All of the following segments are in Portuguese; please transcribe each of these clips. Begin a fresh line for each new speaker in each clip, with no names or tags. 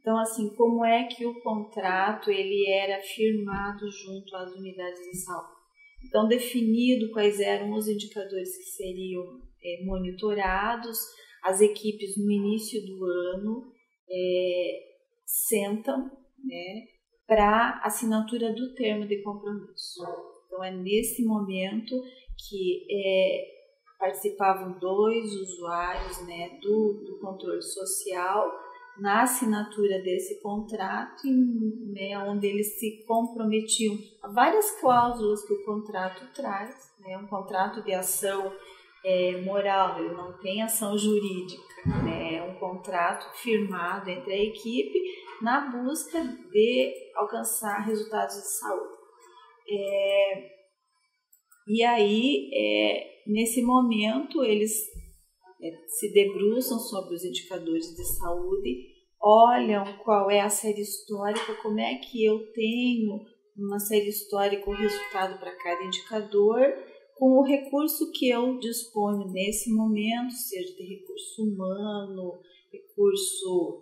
Então, assim, como é que o contrato ele era firmado junto às unidades de saúde? Então, definido quais eram os indicadores que seriam monitorados, as equipes no início do ano sentam, né, para assinatura do termo de compromisso. Então, é nesse momento que participavam 2 usuários, né, do controle social na assinatura desse contrato, né, onde eles se comprometiam a várias cláusulas que o contrato traz, né, um contrato de ação moral, ele não tem ação jurídica, né, é um contrato firmado entre a equipe na busca de alcançar resultados de saúde. E aí, nesse momento, eles se debruçam sobre os indicadores de saúde, olham qual é a série histórica, como é que eu tenho uma série histórica, o resultado para cada indicador, com o recurso que eu disponho nesse momento, seja de recurso humano, recurso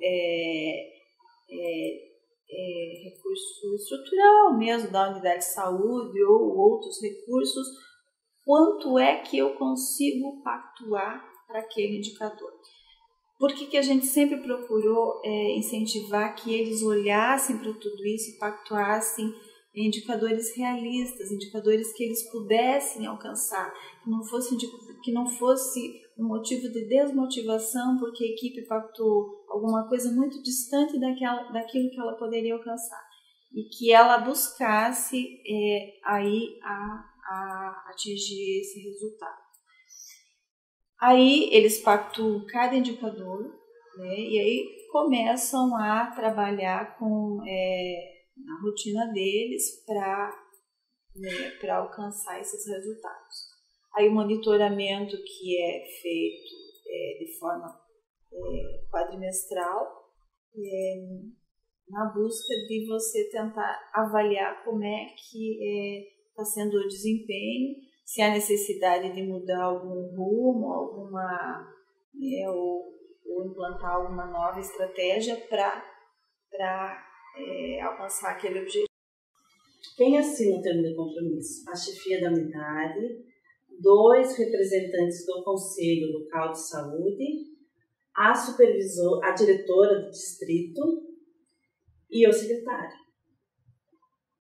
recurso estrutural mesmo da unidade de saúde ou outros recursos, quanto é que eu consigo pactuar para aquele indicador. Por que a gente sempre procurou incentivar que eles olhassem para tudo isso e pactuassem indicadores realistas, indicadores que eles pudessem alcançar, que não fosse um motivo de desmotivação porque a equipe pactuou alguma coisa muito distante daquilo que ela poderia alcançar e que ela buscasse aí a atingir esse resultado. Aí eles pactuam cada indicador, né, e aí começam a trabalhar com na rotina deles para alcançar esses resultados. Aí o monitoramento que é feito de forma quadrimestral, na busca de você tentar avaliar como é que está sendo o desempenho, se há necessidade de mudar algum rumo, ou implantar alguma nova estratégia para alcançar aquele objetivo.
Quem assina o termo de compromisso? A chefia da unidade, 2 representantes do Conselho Local de Saúde, a diretora do distrito e o secretário.